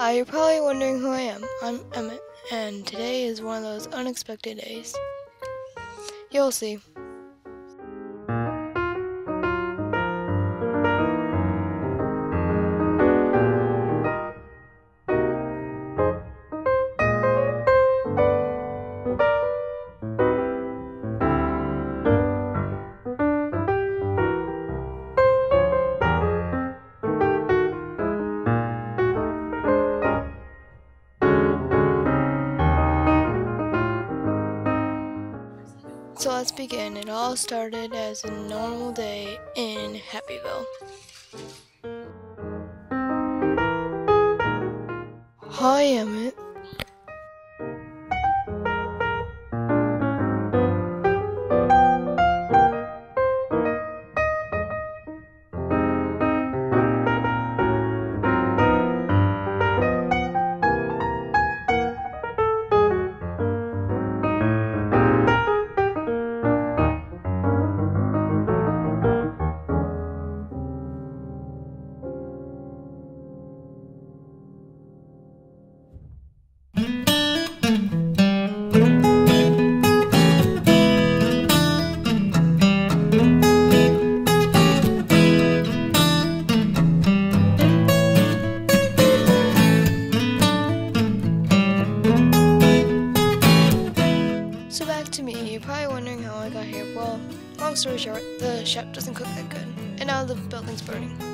You're probably wondering who I am. I'm Emmet, and today is one of those unexpected days. You'll see. So let's begin. It all started as a normal day in Happyville. Hi, Emmet. So back to me. You're probably wondering how I got here. Well, long story short, the chef doesn't cook that good, and now the building's burning.